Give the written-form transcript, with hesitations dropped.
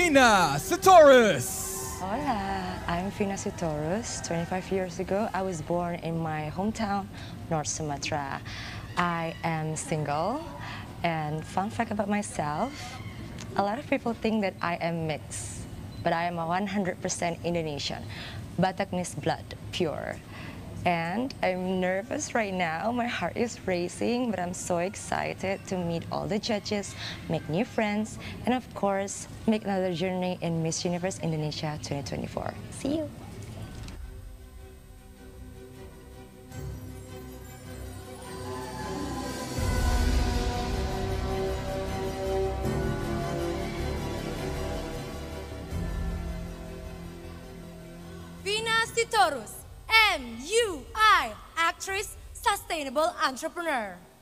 VINA SITORUS. Hola, I'm VINA SITORUS. 25 years ago, I was born in my hometown, North Sumatra. I am single, and fun fact about myself, a lot of people think that I am mixed, but I am a 100% Indonesian, Bataknese blood, pure. And I'm nervous right now, my heart is racing, but I'm so excited to meet all the judges, make new friends, and of course, make another journey in Miss Universe Indonesia 2024. See you! VINA SITORUS, MUI, actress, sustainable entrepreneur.